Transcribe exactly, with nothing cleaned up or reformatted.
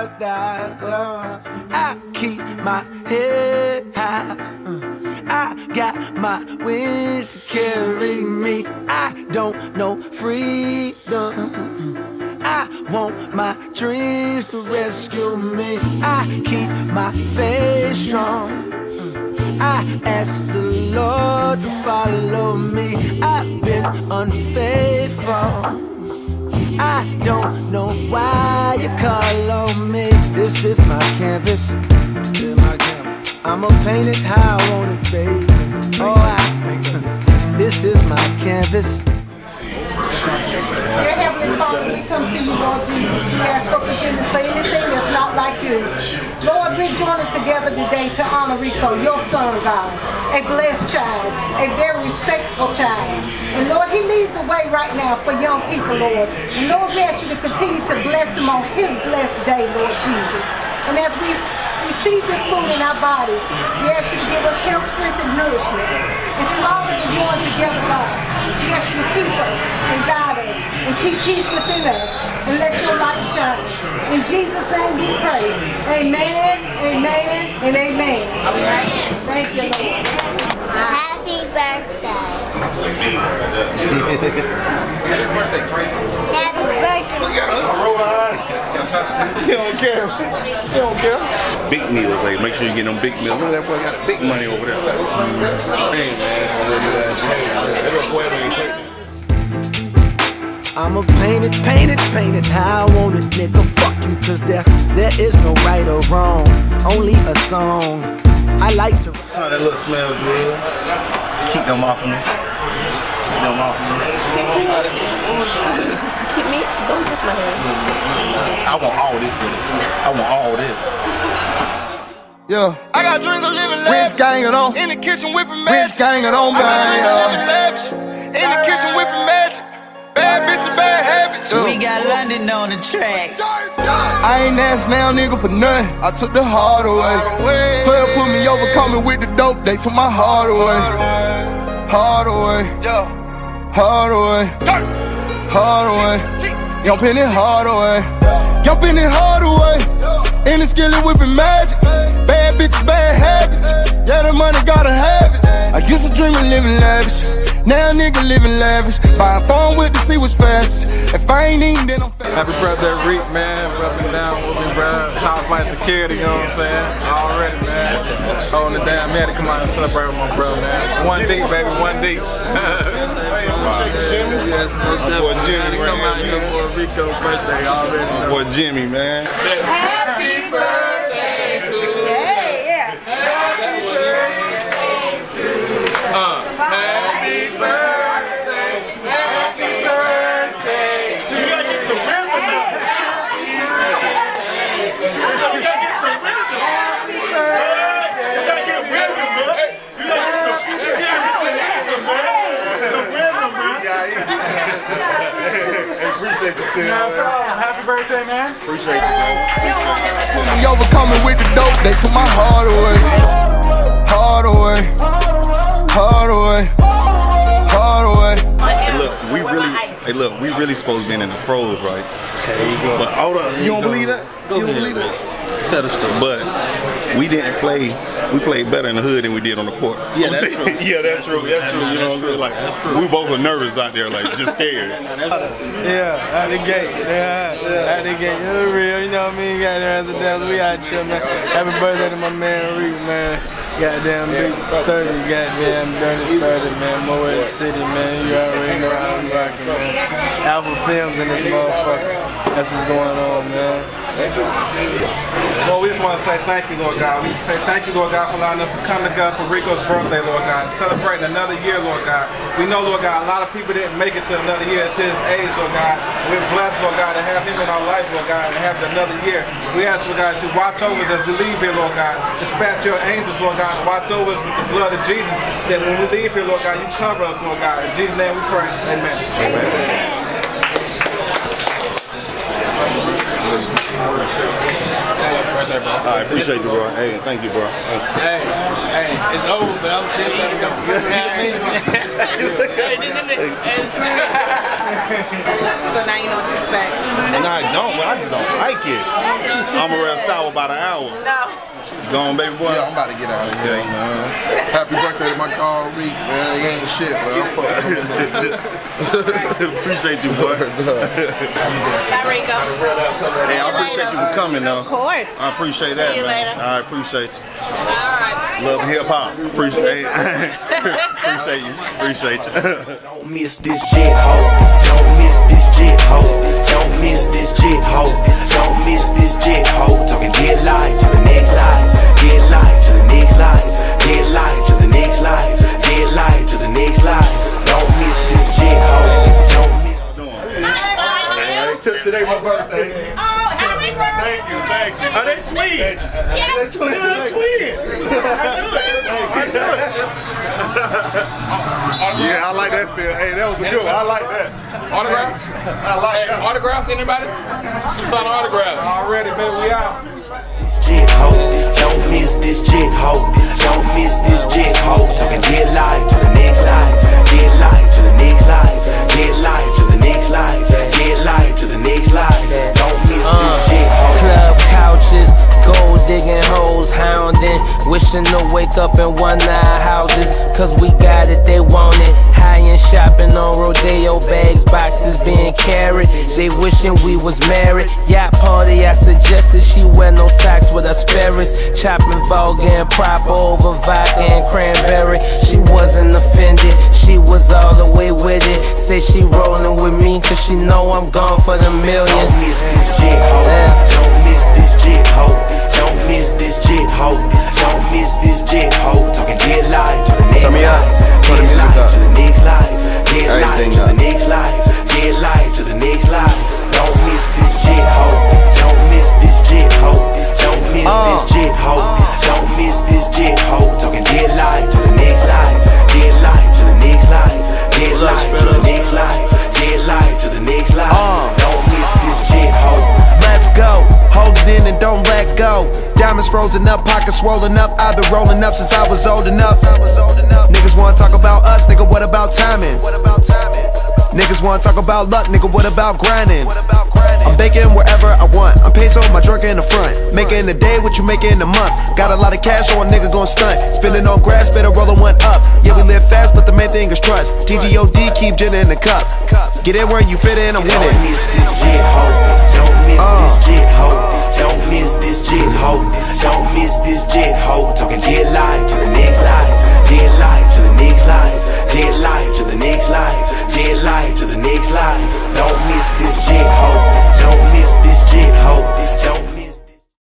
da. I keep my head high. I got my wings to carry me. I don't know freedom. I want my dreams to rescue me. I keep my faith strong. I ask the Lord to follow me. I've been unfaithful. I don't know why you call on me. This is my canvas. Yeah, my canvas. I'ma paint it how I want it, baby. Oh, I paint it. This is my canvas. Dear Heavenly Father, we come to you, Lord Jesus. We ask for forgiveness for anything that's not like you. Lord, we're joining together today to honor Rico, your son, God. A blessed child, a very respectful child. And Lord, he leads the way right now for young people, Lord. And Lord, we ask you to continue to bless him on his blessed day, Lord Jesus. And as we receive this food in our bodies, we ask you to give us health, strength, and nourishment. And to all that are joined together, God, we ask you to keep us and guide us and keep peace within us and let your light shine. In Jesus' name we pray. Amen, amen, and amen. Thank you, Lord. Happy birthday. Happy birthday, crazy. Happy birthday. Look at her. He don't care. He don't care. Big meals, like make sure you get them big meals. Look at that boy got big money over there. Hey man, I'ma paint it, paint it, paint it how I want it, nigga. Fuck you, cause there, there is no right or wrong, only a song. I like to. Son, that look smells good. Keep them off of me. Keep them off of me. Keep me? Don't touch my hair. I want all this for this. I want all this. Yeah. I got drink a living lavish. Rich gang it on. In the kitchen whipping magic. Rich gang it on, man. In the kitchen whipping magic. Bad bitches, bad habits. Yeah. We got London on the track. I ain't asked now, nigga, for nothing. I took the heart away. twelve put me over, caught me with the dope. They took my heart away. Heart away. Heart away. Heart away. Young Penny hard away. Young Penny hard away. In the skillet whipping magic. Bad bitches, bad habits. Yeah, the money gotta have it. I used to dream of living lavish. Now nigga living lavish. Buying phone with to see what's fast. If I ain't eating, then I'm fast. Happy birthday, Reek, man. Rubbing down with me, bro. Top flight security, you know what I'm saying? Already, man. Holding it down. Man, to come out and celebrate with my bro, man. One deep, baby, one deep. Yes, my boy Jimmy. Come out here for a Rico birthday already. My boy Jimmy, man. Happy birthday to you. Yeah, yeah. Happy birthday to you. Uh, happy birthday, happy birthday to you. You gotta get some rhythm now. You gotta get some rhythm. Happy birthday. You gotta get rhythm, man. You gotta get some, you gotta get some rhythm, man. Some rhythm, man. Appreciate you, Tim. Happy birthday, man. Appreciate you, man. Put me over, coming with the dope. They took my heart away. Heart away. Heart away. Heart away. Hey, look, we really, hey, look, we really supposed to be in the pros, right? There you go. But hold up, you don't believe that? You don't believe that? Tell the story. But we didn't play. We played better in the hood than we did on the court. Yeah, that's true. Yeah, that's true. That's true. You know what I'm saying? Like, we both were nervous out there, like just scared. Yeah, out the gate. Yeah, yeah. Out the gate. It's real. You know what I mean? Goddamn, as a dance, we out here, man. Happy birthday to my man Reek, man. Goddamn big thirty, goddamn dirty thirty, man. Moet City, man. You already know how I'm rocking, man. Alpha Films in this motherfucker. That's what's going on, man. Lord, we just want to say thank you, Lord God. We say thank you, Lord God, for allowing us to come together for Rico's birthday, Lord God, and celebrating another year, Lord God. We know, Lord God, a lot of people didn't make it to another year to his age, Lord God. We're blessed, Lord God, to have him in our life, Lord God, and have another year. We ask, Lord God, to watch over us as we leave here, Lord God. Dispatch your angels, Lord God, and watch over us with the blood of Jesus. That when we leave here, Lord God, you cover us, Lord God. In Jesus' name we pray. Amen. Amen. Birthday, bro. I appreciate you, bro. Hey, thank you, bro. Hey, hey, it's over, but I'm still gonna go. So now you know what to expect. And I don't, but I just don't like it. I'm a real sour about an hour. No. Go on, baby boy. Yeah, I'm about to get out of here, man. Happy birthday to my dog, Reek, man. It ain't shit, but I'm fucking with him a little bit. Appreciate you, boy. Bye, Rico. Hey, I appreciate you for coming, though. Of course. I appreciate that, See you man. later. I appreciate you. All right. Love hip hop. Appreciate Appreciate you. Appreciate you. Don't miss this jet ho. Don't miss this jet ho. Don't miss this jet ho. Don't miss this jet ho. Talking get live to the next life. Get live to the next life. Get live to the next life. Get live to the next life. Don't miss this jet ho. Don't miss. Today my birthday. Oh, happy birthday! Thank you, thank you. Are they twins? Yeah. They twins. They're twins. I knew it. I knew it. Yeah, I like that feel. Hey, that was a good one. I like that. Autographs? I like hey, that. Autographs, anybody? Sign autographs. Already, baby, we out. Jet ho, don't miss this jet ho, don't miss this jet ho. Talking get live to the next life, get live to the next life, get live to the next life, get live to the next life. Don't miss this jet ho. Club couches, gold digging hoes, hounding, wishing to wake up in one eye houses. Cause we got it, they want it. High end shopping on rodeo bags, boxes being carried. They wishing we was married. Yacht party, I suggested she wear no socks with asparagus. Chopping vulgar and proper over vodka and cranberry. She wasn't offended, she was all the way with it. Say she rolling with me cause she know I'm gone for the millions. Don't miss this jet ho, don't miss this jet ho, don't miss this jet ho, don't miss this jet ho. Talking get live to the next life, get live to the next life, get live to the next life, get live to the next life. Don't miss this jet ho, don't miss this jet ho, don't miss this jet ho, don't miss this jet ho. Talking get live to the next life, get live to the next life, get live to the next life, get live to the next life. Don't miss this jet ho. Let's go, hold it in and don't let go. Diamonds frozen up, pockets swollen up. I've been rolling up since I was old enough. Niggas wanna talk about us, nigga, what about timing? Niggas wanna talk about luck, nigga, what about grinding? I'm baking wherever I want, I'm paid so my drunk in the front. Making a day what you make in a month. Got a lot of cash so a nigga gon' stunt. Spending on grass, better rollin' one up. Yeah, we live fast, but the main thing is trust. T G O D, keep gin in the cup. Get in where you fit in, I'm winning. Don't miss this jet ho, don't miss this jet